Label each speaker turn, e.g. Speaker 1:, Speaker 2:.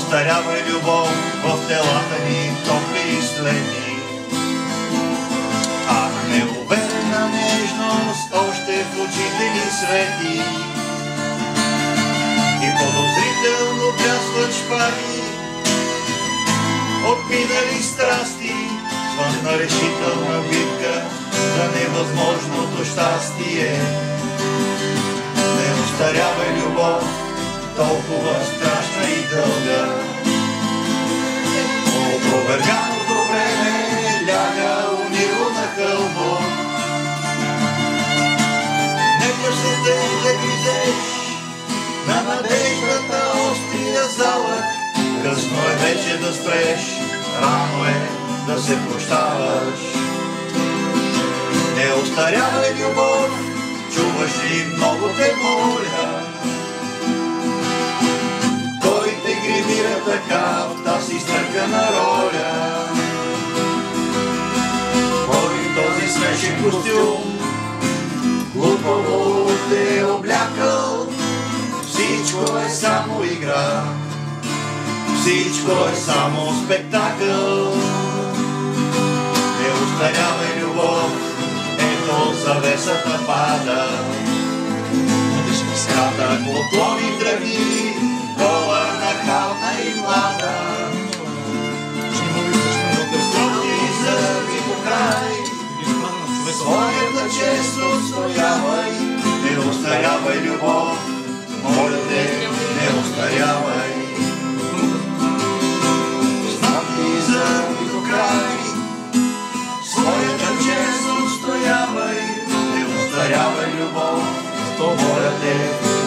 Speaker 1: остарява любов в телата ни, топли и следни. А неуверена нежност още в очите ни свети и подозрително бляскат шпаги от минали страсти, звънна решителна битка за невъзможното щастие. Не остарява любов, толкова страшна и дълга. Опроверганото време ляга унило на хълмо. Нека се те да гризеш на надеждата острия залък. Късно е вече да спреш, рано е да се прощаваш. Не остарявай любов, чуваш ли, много те моля. Кой те гримира така в тази изтъркана роля? Кой този смешен костюм глупаво те е облякал? Всичко е само игра, всичко е само спектакъл. Не остарявай любов, ето завесата пада. Кратък поклони тръгни, гола, нахална и млада. Строги зъби по край, своята чест отстоявай. Не остарявай любов, моля те, не остарявай. Строги зъби по край, своята чест отстоявай. Не остарявай любов, моля те,